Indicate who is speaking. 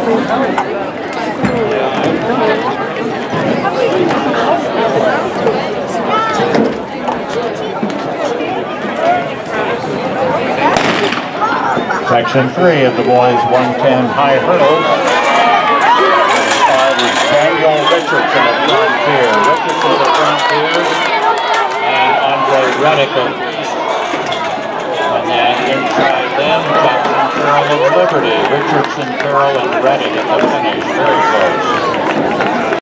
Speaker 1: Section 3 of the boys 110 high hurdles. Daniel Richardson of Frontier. Richardson of Frontier and Andre Redican. And then inside them, Jackson Carroll of Liberty. Richardson, Carroll, and Reddick at the finish. Very close.